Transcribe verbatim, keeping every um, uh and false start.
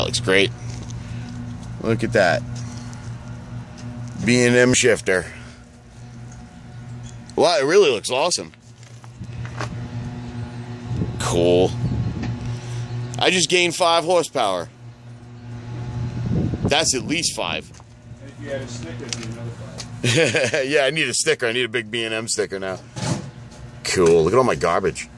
looks great. Look at that. B and M Shifter. Wow, it really looks awesome. Cool. I just gained five horsepower. That's at least five. And if you had a sticker, it'd be another five. Yeah, I need a sticker. I need a big B and M sticker now. Cool. Look at all my garbage.